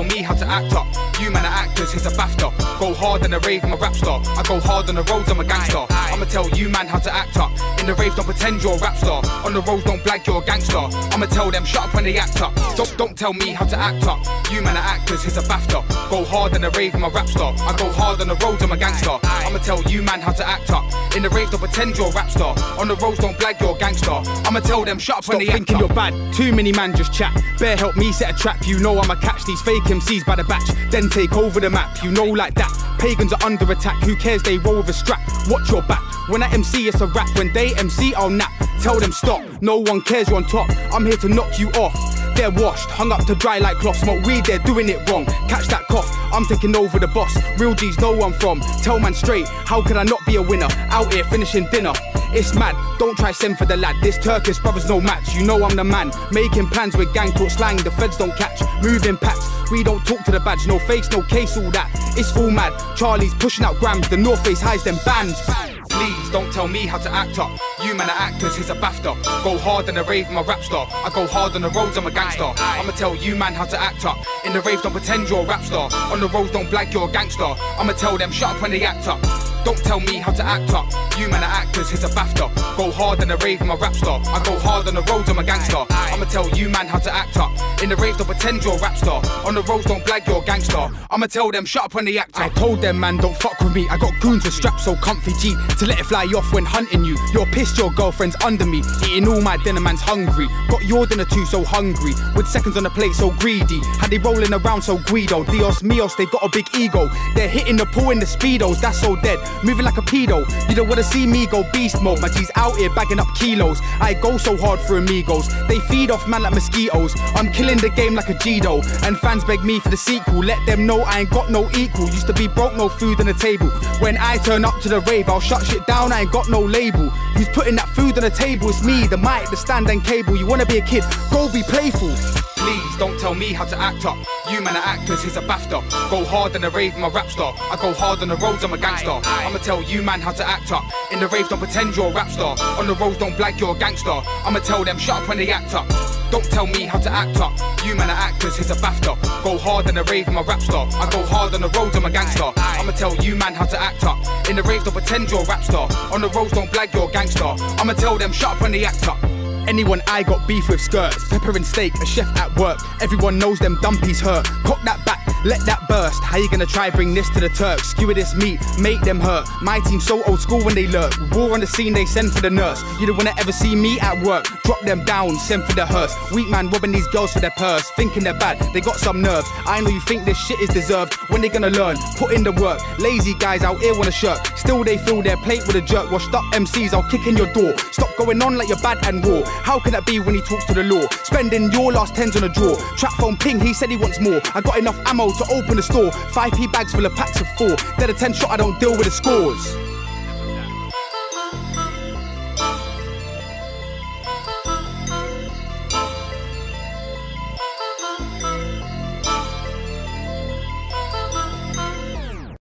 tell me how to act up. You man are actors, here's a BAFTA. Go hard in the rave, I'm a rap star. I go hard on the roads, I'm a gangster. I'ma tell you man how to act up. In the rave, don't pretend you're a rap star. On the roads, don't blag, you're a gangster. I'ma tell them, shut up when they act up. Don't tell me how to act up. You man are actors, here's a BAFTA. Go hard in the rave, I'm a rap star. I go hard on the roads, I'm a gangster. I'ma tell you man how to act up. In the rave, don't pretend you're a rap star. On the roads, don't blag, you're a gangster. I'ma tell them, shut up when they act up. Thinking you're bad, too many man just chat. Bear help me set a trap. You know I'ma catch these fake MCs by the batch, then take over the map. You know like that. Pagans are under attack. Who cares? They roll with a strap. Watch your back. When I MC, it's a rap. When they MC, I'll nap. Tell them stop. No one cares. You're on top. I'm here to knock you off. They're washed, hung up to dry like cloth. Smoke weed, they're doing it wrong. Catch that cough, I'm taking over the boss. Real G's know where I'm from. Tell man straight, how could I not be a winner? Out here finishing dinner. It's mad, don't try send for the lad. This Turkish brother's no match. You know I'm the man. Making plans with gang talk slang, the feds don't catch. Moving packs, we don't talk to the badge. No face, no case, all that. It's all mad. Charlie's pushing out grams. The North Face hides them bands. Please don't tell me how to act up. You man are actors, here's a BAFTA. Go hard in the rave, I'm a rap star. I go hard on the roads, I'm a gangster. I'ma tell you man how to act up. In the rave, don't pretend you're a rap star. On the roads, don't blag, you're a gangster. I'ma tell them, shut up when they act up. Don't tell me how to act up. You man are actors, here's a BAFTA. Go hard in the rave, I'm a rap star. I go hard on the roads, I'm a gangster. I'ma tell you man how to act up. In the rave, don't pretend you're a rap star. On the roads, don't blag, you're a gangster. I'ma tell them, shut up when they act up. I told them man, don't fuck with me. I got goons with straps so comfy G to let it fly off when hunting you. You're pissed, your girlfriend's under me. Eating all my dinner, man's hungry. Got your dinner too, so hungry. With seconds on the plate, so greedy. Had they rolling around so Guido. Dios mios, they got a big ego. They're hitting the pool in the speedos, that's so dead. Moving like a pedo. You don't wanna see me go beast mode. My G's out here bagging up kilos. I go so hard for amigos. They feed off man like mosquitoes. I'm killing the game like a Gido. And fans beg me for the sequel. Let them know I ain't got no equal. Used to be broke, no food on the table. When I turn up to the rave, I'll shut shit down, I ain't got no label. Who's putting that food on the table? It's me, the mic, the stand and cable. You wanna be a kid? Go be playful. Please don't tell me how to act up. You man are actors, here's a BAFTA. Go hard in the rave, I'm a rap star. I go hard on the roads, I'm a gangster. I'ma tell you man how to act up. In the rave, don't pretend you're a rap star. On the roads, don't blag, you're a gangster. I'ma tell them, shut up when they act up. Don't tell me how to act up. You man are actors, here's a BAFTA. Go hard in the rave, I'm a rap star. I go hard on the roads, I'm a gangster. I'ma tell you man how to act up. In the rave, don't pretend you're a rap star. On the roads, don't blag, you're a gangster. I'ma tell them, shut up when they act up. Anyone I got beef with skirts, pepper and steak, a chef at work. Everyone knows them dumpies hurt. Cock that back, let that burst. How you gonna try bring this to the Turks? Skewer this meat, make them hurt. My team so old school when they lurk. War on the scene, they send for the nurse. You don't wanna ever see me at work. Drop them down, send for the hearse. Weak man robbing these girls for their purse. Thinking they're bad, they got some nerves. I know you think this shit is deserved. When they gonna learn? Put in the work. Lazy guys out here wanna shirk. Still they fill their plate with a jerk. Washed up MCs, I'll kick in your door. Stop going on like you're bad and raw. How can that be when he talks to the law? Spending your last tens on a draw. Trap phone ping, he said he wants more. I got enough ammo to open the store. 5p bags full of packs of 4. They're the 10 shot, I don't deal with the scores.